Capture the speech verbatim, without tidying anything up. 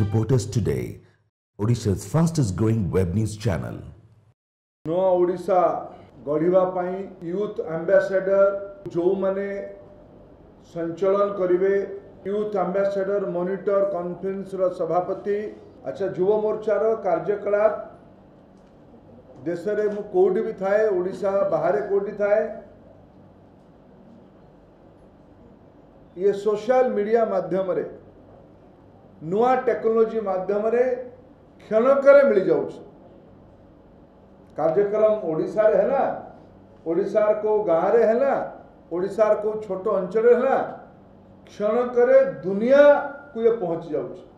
Reporters Today, Odisha's fastest growing web news channel. नुआ ओडिशा गढ़िबा पाई यूथ एम्बेसडर जो माने संचालन करिवे यूथ एम्बेसडर मॉनिटर कॉन्फ्रेंस रो सभापति अच्छा युव मोर्चार कार्यकलाप देश रे मु कोडी भी थाए ओडिशा बाहर कोडी थाए ये सोशल मीडिया माध्यम रे नुआ टेक्नोलॉजी माध्यम रे क्षणकर मिल जाउछ कार्यक्रम ओडिशा रे हैला ओडिशा को गाँव रे हैला ओडिशा को छोट अंचल रे हैला क्षणकर दुनिया को ये पहुंच जाउछ।